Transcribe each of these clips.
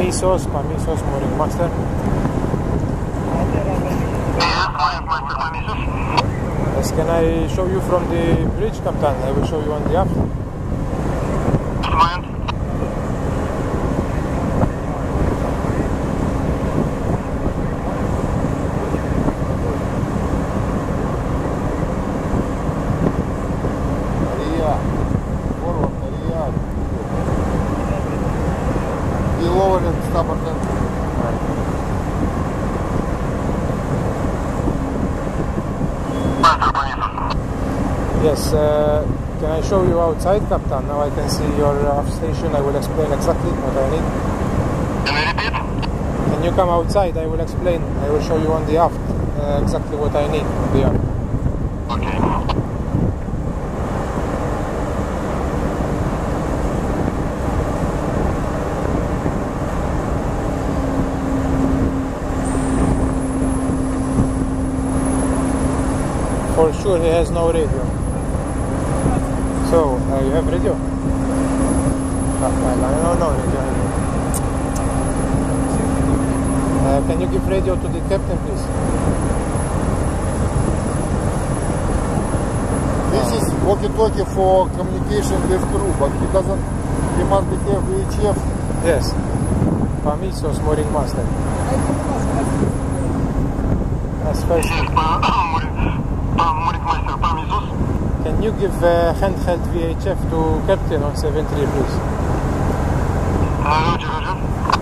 Pamisos, mooring master. Yes, can I show you from the bridge, Captain? I will show you on the aft. Yes, can I show you outside, Captain? Now I can see your aft station. I will explain exactly what I need. Can you repeat? Can you come outside? I will explain. I will show you on the aft exactly what I need on the aft. Okay. For sure he has no radio. So, you have radio? No, radio. Can you give radio to the captain, please? This is walkie-talkie for communication with crew, but he must be here VHF. Yes. Pamisos, mooring master. That's first. Can you give handheld VHF to captain on 73, please? Roger, Roger.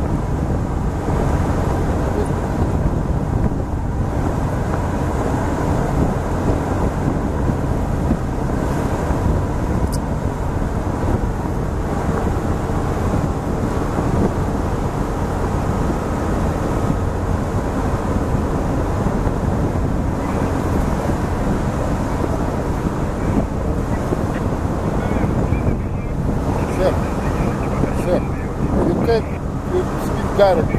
Direct.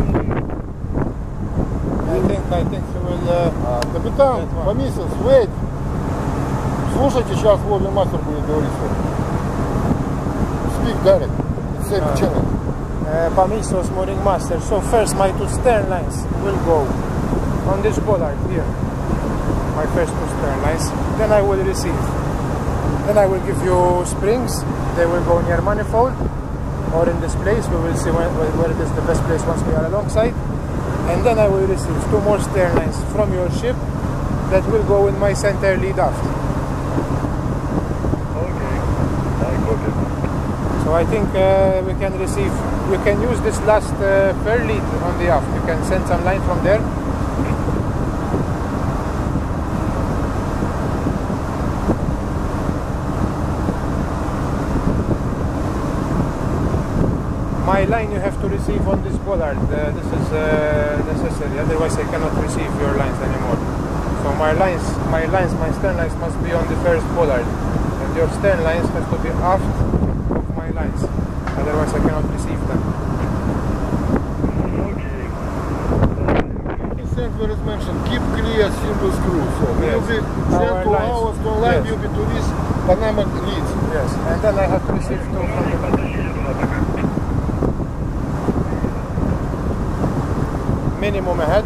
I think he will... Капитан, Памисос, wait. Слушайте, сейчас ловли мастер будет говорить. Speak direct. Same channel. Pamisos, mooring master. So first my two stern lines will go on this bollard here. My first two stern lines. Then I will receive. Then I will give you springs. They will go near manifold. Or in this place, we will see where it is the best place once we are alongside. And then I will receive two more stern lines from your ship that will go in my center lead aft. Okay, I got it. So I think we can use this last fair lead on the aft. You can send some line from there. My line you have to receive on this bollard. This is necessary, otherwise I cannot receive your lines anymore. So my stern lines must be on the first bollard, and your stern lines have to be aft of my lines, otherwise I cannot receive them. Okay. Where is mentioned, keep clear single screw. So we will be sent to our stern line, will be to this Panama leads. Yes, and then I have to receive two from the back. Minimum ahead.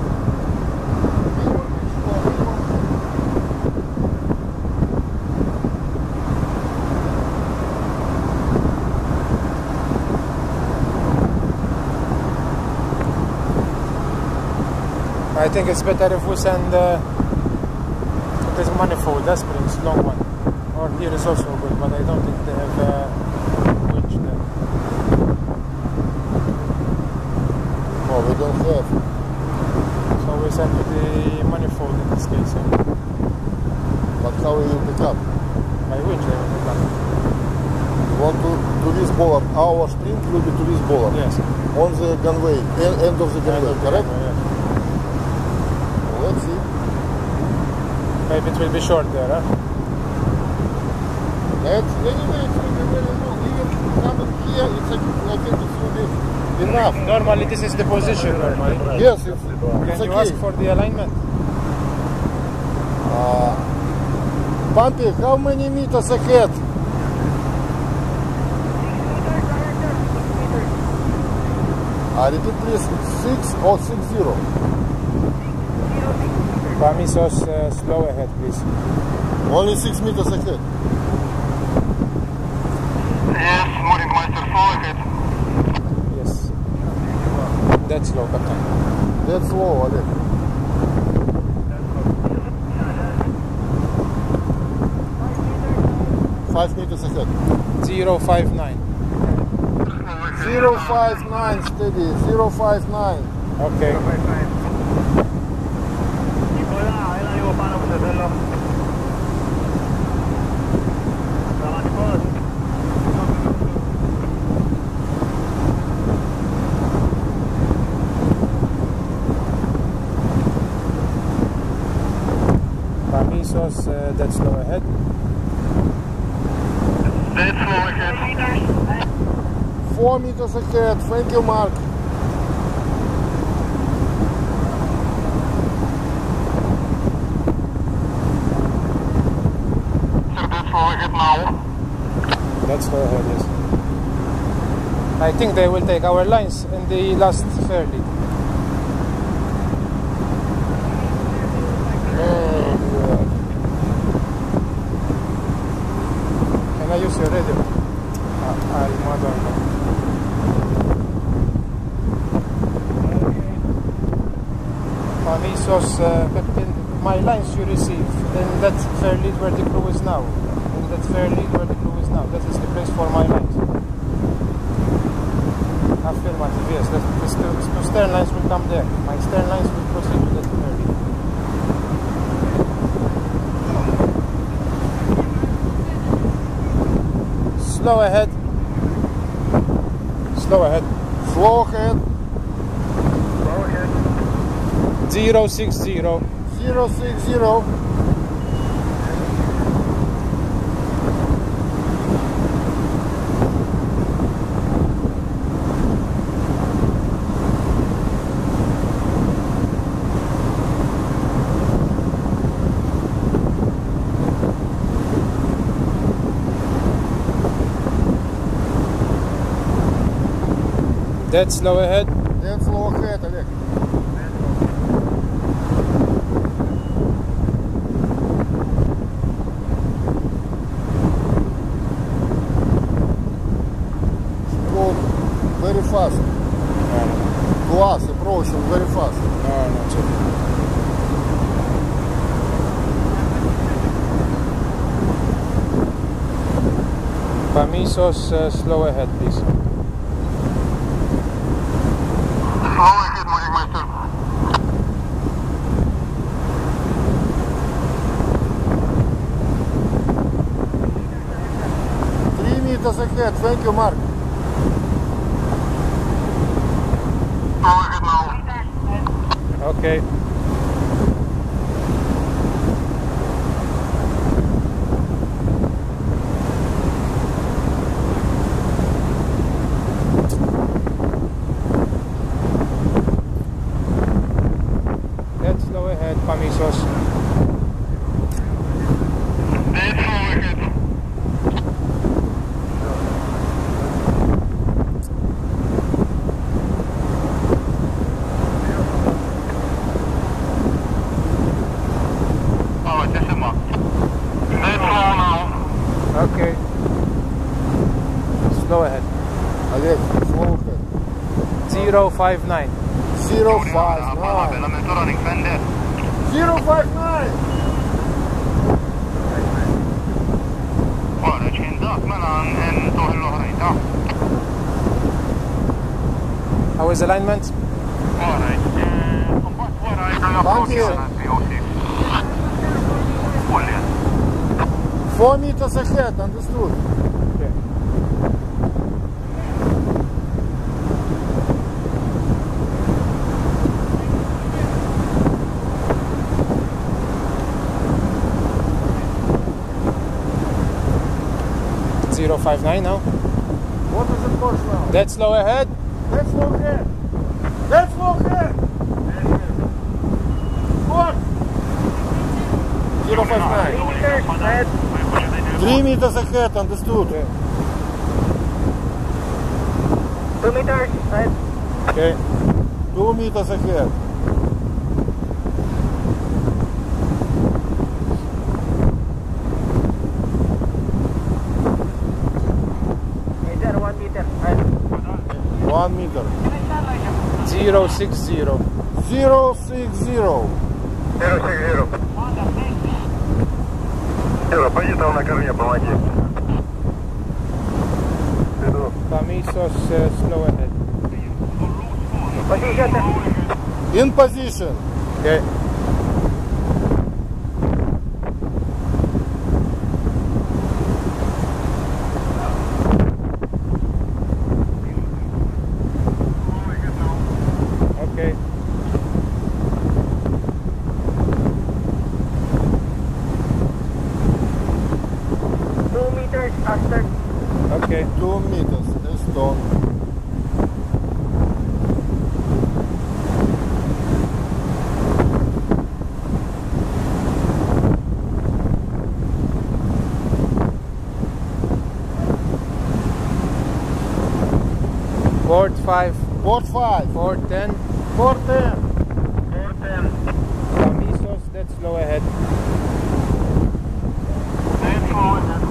I think it's better if we send this manifold, that springs, long one. Or here is also good, but I don't think they have winch there. No, we don't have. So we send you the manifold in this case. But how will you pick up? By winch they will pick up. You want to this bollard. Our spring will be to this bollard. Yes. On the gunway, end of the gunway, correct? Yes. Let's see. Maybe it will be short there, huh? That's anyway, it will be very long. Even coming here, I think it will be enough. Normally this is the position normally. Yes, it's Can you okay. ask for the alignment? Pumpy, how many meters ahead? Repeat please, 6 or 60? Permisos, slow ahead, please. Only 6 meters ahead. Yes, morning master, slow ahead. Yes. That's slow, Captain. That's slow, Олег. Five meters ahead. 059. 059, steady. 059. Okay. Permisos, that's slow ahead. That's slow ahead. 4 meters ahead. Thank you, Mark. Sir, that's slow ahead now. That's slow ahead, yes. I think they will take our lines in the last fairly. Can I use your radio? Permisos, Captain, my lines you receive in that fair lead where the crew is now. In that fair lead where the crew is now. That is the place for my lines. Affirmative, yes. The stern lines will come there. My stern lines will proceed to that fair lead. Slow ahead. Slow ahead. Slow ahead. 060. 060. That's slow ahead. That's slow ahead, Олег. Go very fast. To us, approaching very fast. No, it's okay. Permisos, slow ahead, please. Slow ahead, morning master. Meters ahead. Thank you, Mark. Slow ahead now. Okay. Let's slow ahead, Permisos. That's slow ahead. Okay. Slow ahead. Олег, slow ahead. 059. 059. 059. How is alignment? Thank you. 4 meters ahead, understood. Okay. .059 now. What is the course now? That's slow ahead. That's slow ahead. That's slow ahead. What? 059. 3 meters ahead, understood. Okay. 2 meters ahead. Okay. 2 meters ahead. Hey there, 1 meter. 1 meter. 060. 060. 060. Юра, пойди там на корме, помоги. Иду. Pamisos, slow ahead. Position. In position. Okay. Okay. After Okay. 2 meters. Stone. Port 5. Port 5. 410. 410. 410. Pamisos, that's slow ahead. Dead slow ahead.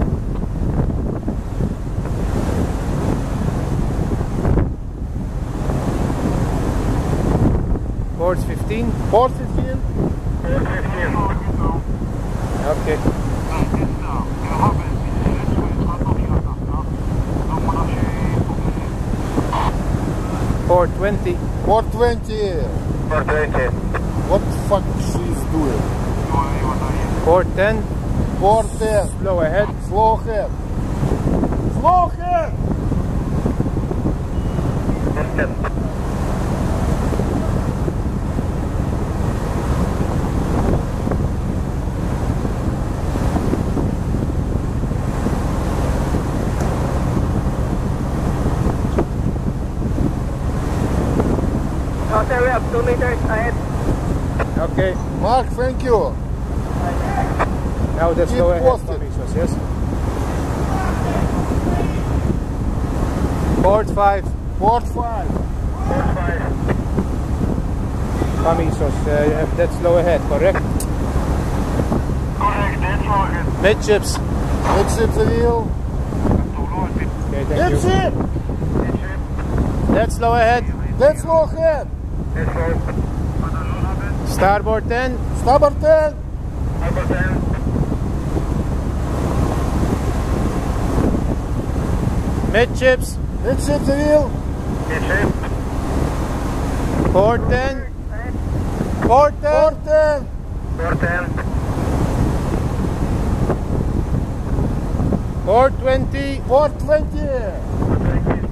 Port 15. Port 15. 415. Okay. Port 20. Port 20. 420. What the fuck she's doing? Port 10. Port 10. Slow ahead. Slow ahead. Slow ahead. 10. outer we have 2 meters ahead. Okay. Mark, thank you. Now that's Keep slow ahead. posted. Pamisos, yes. Port 5. Port 5. 4-5. Pamisos, you have that slow ahead, correct? Correct, dead slow ahead. Midships. Midship the wheel. Okay, thank you. Midship. That's slow ahead. That's slow ahead. Dead slow. Starboard 10. Starboard 10. Number 10. Midships. Midship the wheel. Midship. Port 10. Port 10. Port 10. 410. Port 20. Port 20. 420.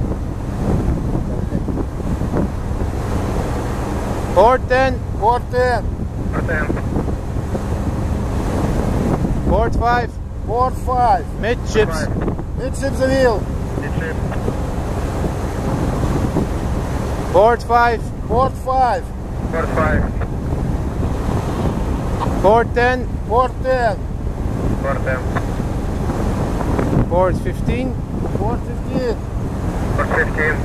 Port 10. Port 10. 410. Port 5. Port 5. Midships. 5. Midship the wheel. Midship. Port 5. Port 5. 4-5. Port 10. Port 10. 410. Port 15. Port 15. 415.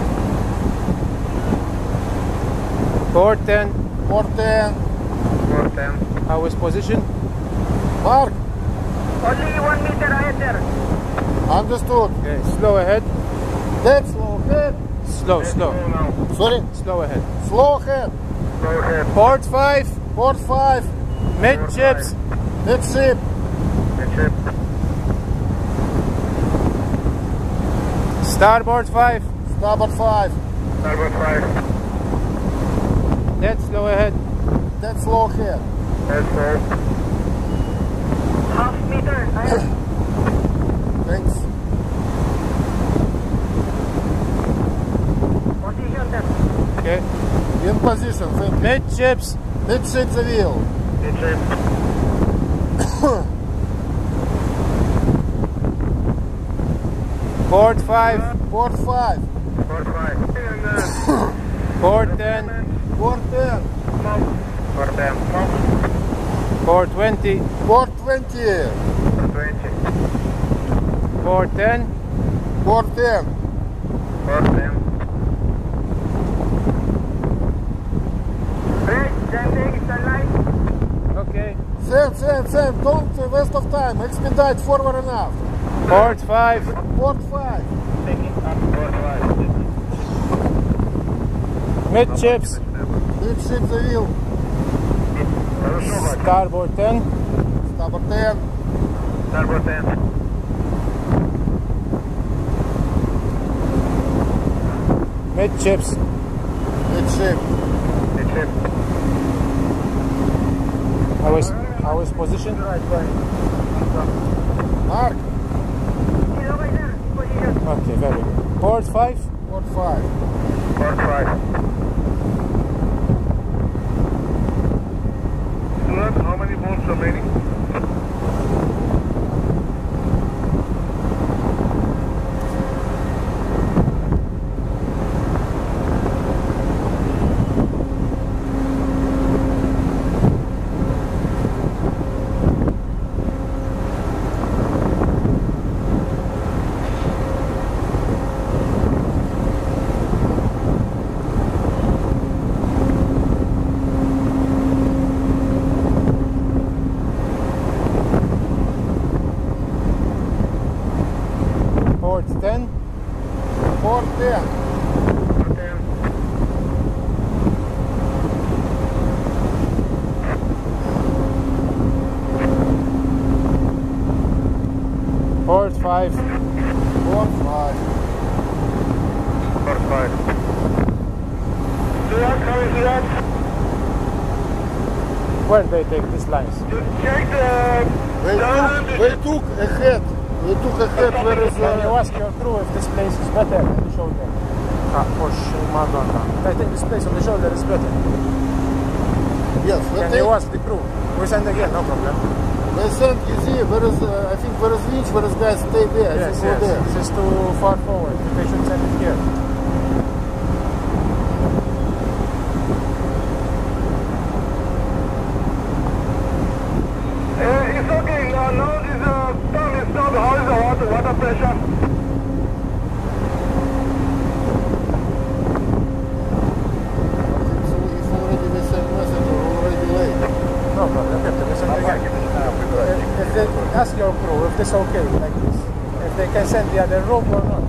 Port 10. Port 10. 410. How is position? Mark, Only 1 meter ahead there. understood. Okay, slow ahead. That's slow ahead. Slow, slow. now. Sorry. Slow ahead. Slow ahead. Slow ahead. Port 5. Port 5. Midships. Midship. Midship. Starboard 5. Starboard 5. Starboard 5. That's slow ahead. That's slow ahead. Dead slow. Half meter ahead. Thanks. Position there. Okay. In position. Thank you. Midships. Midship the wheel. Midship. Port 5. Port 5. 4-5. Port 10. Port 10. 410. Port 20. Port 20. 420. Port 10. Port 10. 410. send. Don't waste of time. Expedite forward and aft. Port 5. Port 5. Midships. Midship the wheel. Starboard 10. Starboard 10. Starboard 10. Midships. Midship. Midship. How is position? Mark. Okay, sir. Position. Okay, very good. Port 5. Port 5. Port 5. Stuart, how many volts remaining? Port 10. Port 10. Port 10. Port 5. Port 5. Port 5. Stuart, how is that? Where they take these lines? Check the... They took ahead. They took ahead. Where is Can you ask your crew if this place is better than the shoulder? Push Madonna. I think this place on the shoulder is better. Yes, Can you ask the crew? We send again, no problem. they sent, you see, where is, I think where is winch, where is guys stay there. I Yes, think go there. This is too far forward. They should send it here. It's okay. Now this pump is not. How is the water pressure? So if already they sent message or already late. No problem. Okay, we send again. If they ask your crew if this okay like this, if they can send the other rope or not.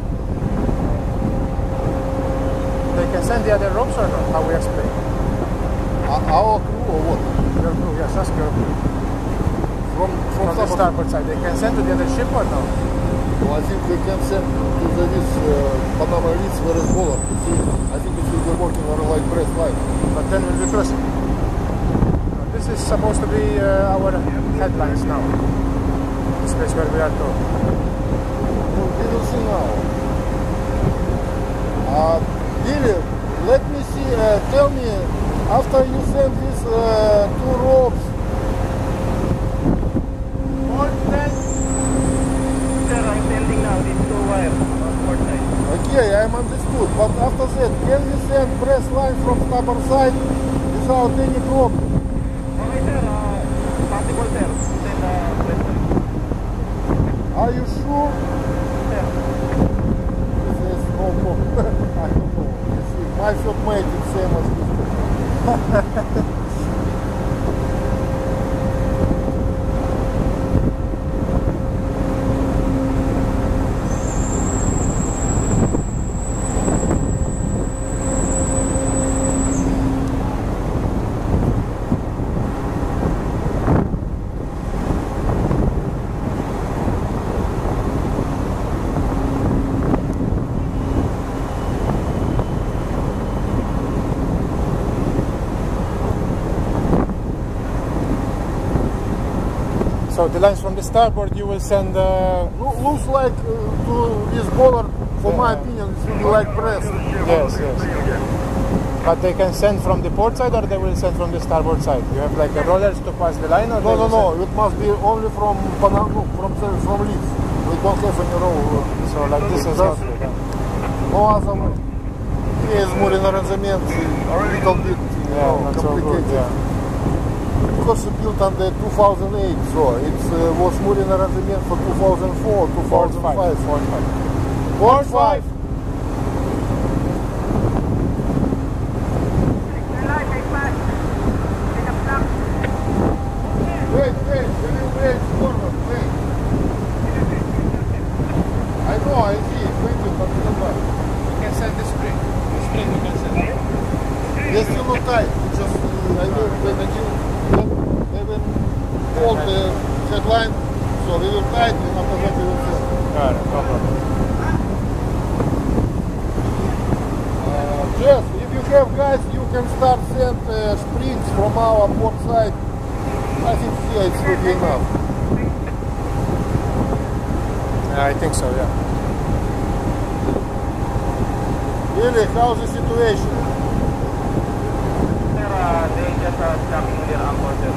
They can send the other ropes or not? How we explain? Our crew or what? Your crew, yes, ask your crew. From From the starboard side, they can send to the other ship or no? Well, I think we can send to this Panama Leeds where is Bollard. See, I think it will be working on like press line. But then we'll be crossing. This is supposed to be our headlines now. This place where we are to. We will see now. Billy, let me see, tell me, after you send these two ropes, Sir, I'm sending now these two wires on port side. okay, I'm understood, but after that, can we send press line from starboard side without any problem? Okay, sir. Possible, sir. Send Are you sure? sir. There's no problem. I don't know. You see, my shop mate is same as this. So the lines from the starboard you will send. Looks like to this Bollard, for my opinion, it should be like press. Yes, yes. But they can send from the port side or they will send from the starboard side? You have like the rollers to pass the line or No, it must be only from Panama, from Leeds. We don't have any roll. So like this is not good. No other way. Есть more arrangement, little bit, Not so good, complicated. yeah. Because it built on the 2008, so it was more arrangement for 2004, 2005. Port 5. Wait, They're still not tight. Just I will when hold the headline, so we will tight and after that we will fill. Got it, no problem. Jess, if you have guys, you can start send springs from our port side. I think here it should be enough. I think so, yeah. Really, how's the situation? They just coming with their unboarded.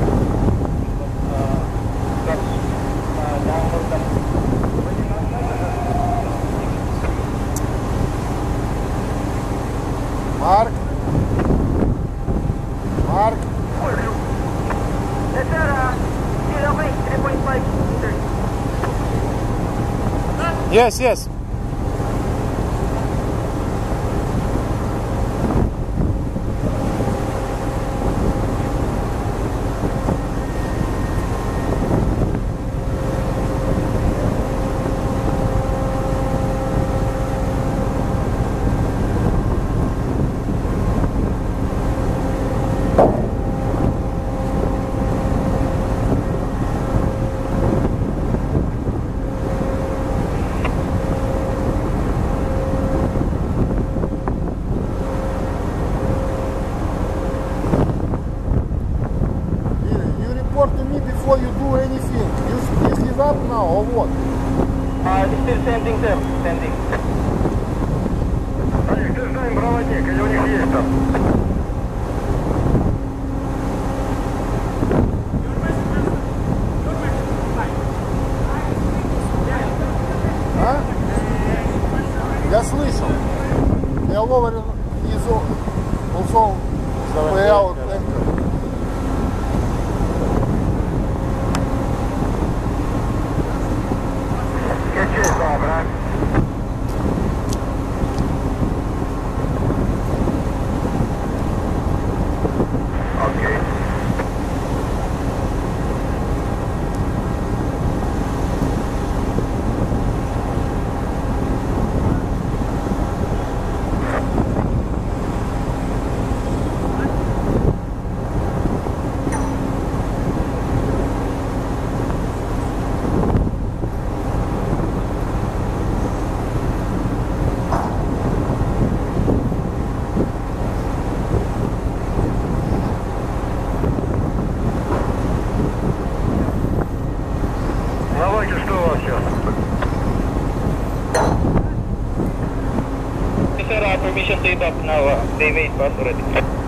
Mark? Mark? Yes, sir. Still okay. 3.5 meters. Yes, yes. To me before you do anything. You give up now or what? Still sending them. Sending. Олег, ты знаем проводник, или у них есть там? А? Я слышал. Я ловлю внизу. Also way out anchor. Permission to it up now. They made pass already.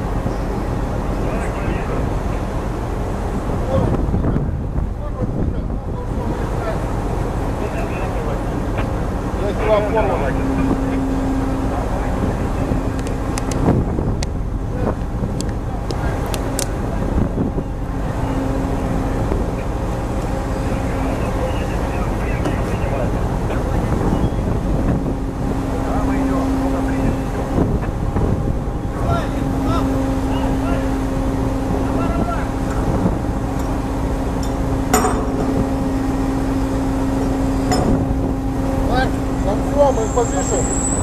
In position.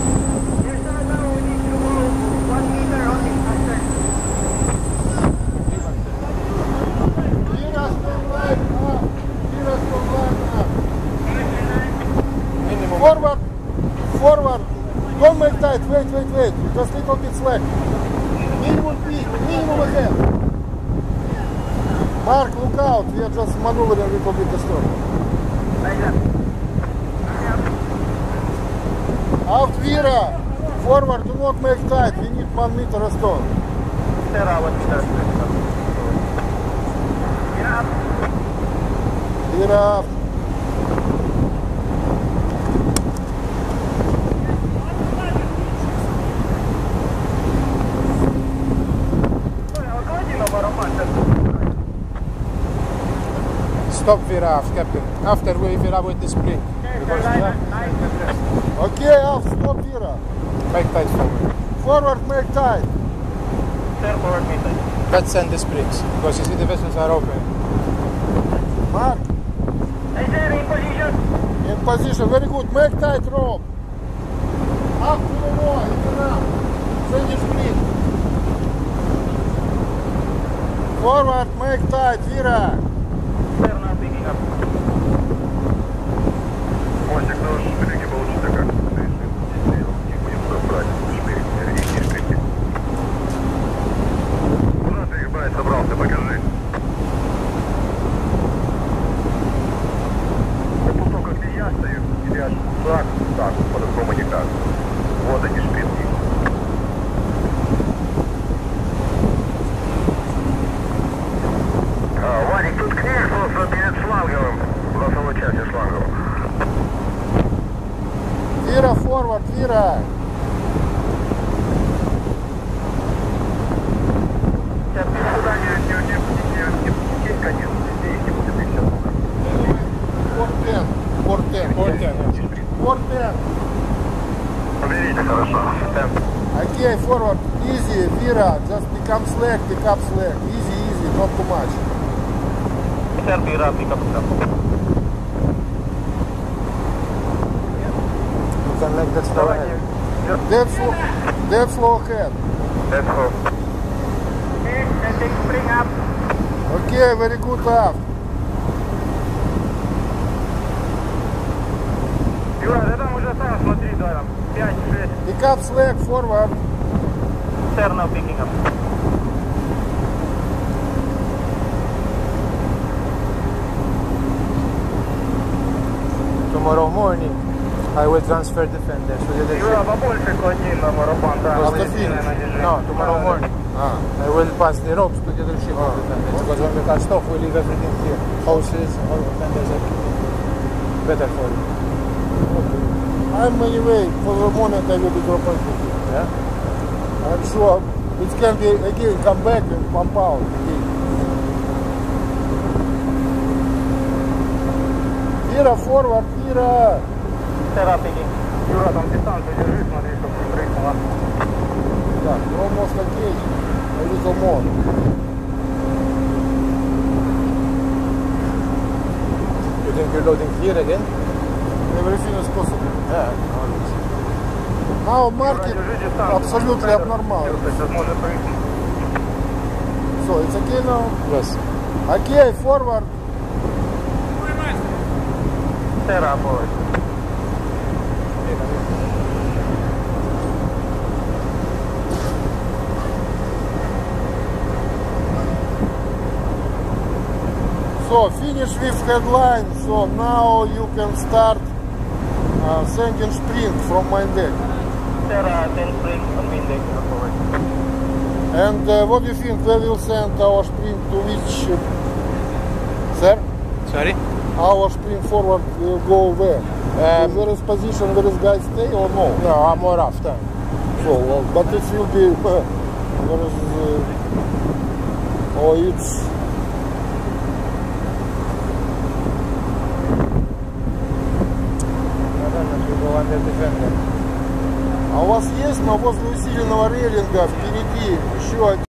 Forward, forward. Don't make tight. Wait. Just little bit slack. Minimum speed, minimum ahead. Mark, look out. We are just maneuvering a little bit distorted. Out Vira, forward, do not make tight, we need 1 meter a stone. Vira. Stop Vira, Captain. After we Vira with the spring. Okay, Alf, stop Vira. Make tight forward. Forward, make tight. Sir, forward make tight. Let's send the springs, because you see the vessels are open. Mark. Hey, sir, in position. In position, very good. Make tight rope. Up to the wall, it's enough. Send the spring. Forward, make tight, Vira. They're not picking up. Мостик наш, береги получится как. Не будем брать, не шприки. Куда ты, ебать, собрался, покажи. Тут только где я стою, или аж шаг, так, по-другому никак. Вот они шприки. Вадик, тут князь просто перед шлангом, в носовой части шлангом. Vira, forward, Vira. Сейчас никуда не конец, здесь не будет их сейчас. 410. Поберите, хорошо. Okay, forward, easy, Vira, just become slack, pick up slack. Easy, not too much. Sir, Vira, pick up. You can make that slow ahead. Dead slow ahead. Let's go. Bring up. Okay, very good aft. Юра, ты там уже сам смотри, да, там 5-6. Pick up slack, forward. Sir, now picking up. Tomorrow morning, I will transfer defenders to the other Юра, ship. побольше клади на барабан, да. Because the the- finish. No, tomorrow morning. I will pass the ropes to the other ship of defenders. Because when we cast off, we leave everything here. Hoses, all defenders are better for you. I'm anyway, for the moment I will be dropping it. Yeah? I'm sure it can be again come back and pump out again. Vira, forward, Vira. Sir, picking. Юра, там дистанцию держи, смотри, чтобы не прыгнула. Так, almost okay. A little more. You think you're loading here again? Everything is possible. Yeah, always. Now market Держи дистанцию. absolutely abnormal. Юра, сейчас может прыгнуть. So it's okay now. Yes. Okay, forward. Sir, forward. So finish with headline. So now you can start sending spring from main deck. Sir, 10 spring on main deck, forward. And what do you think? We will send our spring to which, sir? Sorry? Our spring forward will go where? Where is position? Where is guys stay or no? No, I'm more after. So, well, but it will be where is or it's Under defender. А у вас есть, но возле усиленного рейлинга впереди еще